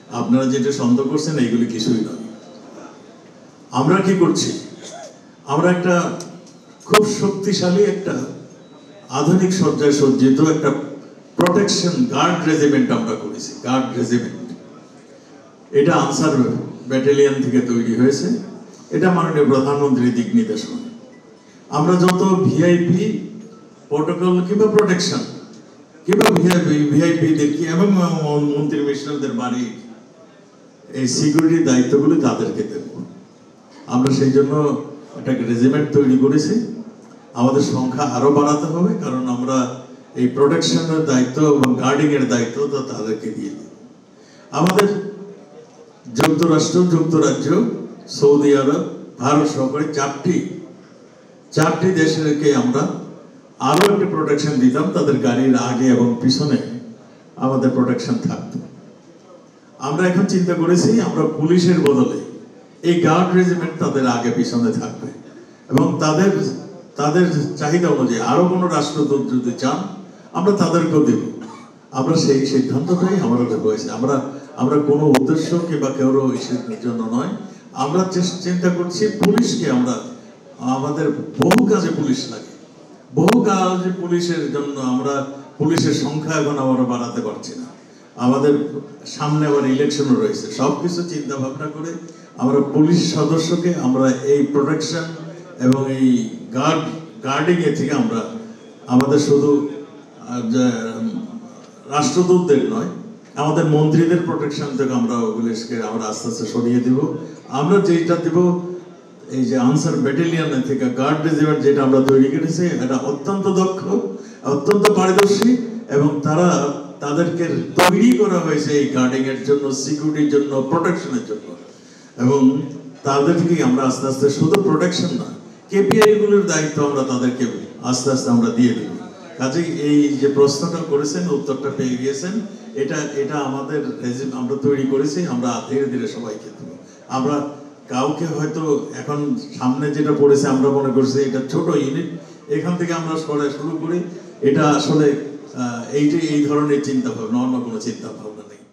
আপনারা যেটা সন্দেহ করছেন এইগুলি কিছুই নয়। আমরা কি করছি, আমরা একটা খুব শক্তিশালী একটা আধুনিক সজ্জায় সজ্জিত একটা প্রোটেকশন গার্ড রেজিমেন্ট আমরা করেছি। গার্ড রেজিমেন্ট এটা আনসার ব্যাটালিয়ন থেকে তৈরি হয়েছে। এটা মাননীয় প্রধানমন্ত্রীর দিক নির্দেশনা। আমরা যত ভিআইপি প্রোটোকল কিংবা প্রোটেকশন কিংবা ভিআইপিদেরকে এবং মন্ত্রী মিনিস্টারদের বাড়ি এই সিকিউরিটির দায়িত্বগুলো তাদেরকে দেব। আমরা সেই জন্য একটা রেজিমেন্ট তৈরি করেছি। আমাদের সংখ্যা আরো বাড়াতে হবে, কারণ আমরা এই প্রোটেকশনের দায়িত্ব এবং গার্ডিং এর দায়িত্ব তো তাদেরকে দিয়ে দিই। আমাদের যুক্তরাষ্ট্র, যুক্তরাজ্য, সৌদি আরব, ভারত সহকারে চারটি দেশকে আমরা আরো একটা প্রোটেকশন দিতাম। তাদের গাড়ির আগে এবং পিছনে আমাদের প্রোটেকশন থাকতো। আমরা এখন চিন্তা করেছি আমরা পুলিশের বদলে এই গার্ড রেজিমেন্ট তাদের আগে পিছনে থাকবে এবং তাদের চাহিদা অনুযায়ী আরো কোনো রাষ্ট্রদূত যদি চান আমরা তাদেরকেও দেব। আমরা সেই সিদ্ধান্তটাই আমাদের হয়েছে। আমরা কোনো উদ্দেশ্য কিংবা কেউ ইসের জন্য নয়। আমরা চিন্তা করছি পুলিশকে আমরা আমাদের বহু কাজে পুলিশ লাগে, বহু কাজে পুলিশের জন্য আমরা পুলিশের সংখ্যা এখন আমরা বাড়াতে পারছি না। আমাদের সামনে আবার ইলেকশনও রয়েছে। সবকিছু চিন্তা ভাবনা করে আমরা পুলিশ সদস্যকে আমরা এই প্রোটেকশন এবং এই গার্ডিং এ থেকে আমরা আমাদের শুধু রাষ্ট্রদূতদের নয়, আমাদের মন্ত্রীদের প্রোটেকশন থেকে আমরা ওগুলিকে আমরা আস্তে আস্তে সরিয়ে দিব। আমরা যেটা দিব এই যে আনসার ব্যাটালিয়ন থেকে গার্ড রেজিমেন্ট যেটা আমরা তৈরি করেছি, এটা অত্যন্ত দক্ষ, অত্যন্ত পারদর্শী এবং তাদেরকে তৈরি করা হয়েছে এই গার্ডিং এর জন্য, সিকিউরিটির জন্য, প্রোটেকশনের জন্য। এবং তাদেরকে আমরা আস্তে আস্তে শুধু প্রোটেকশন না, কেপিআই গুলোর দায়িত্ব আমরা তাদেরকে আস্তে আস্তে আমরা দিয়ে দেব। কাজেই এই যে প্রশ্নটা করেছেন, উত্তরটা পেয়ে গিয়েছেন। এটা আমাদের আমরা তৈরি করেছি, আমরা ধীরে ধীরে সবাইকে দেব। আমরা কাউকে হয়তো এখন সামনে যেটা পড়েছে আমরা মনে করছি এটা ছোট ইউনিট, এখান থেকে আমরা শুরু করি। এটা আসলে এই ধরনের চিন্তা ভাবনা, অন্য কোনো চিন্তা ভাবনা নেই।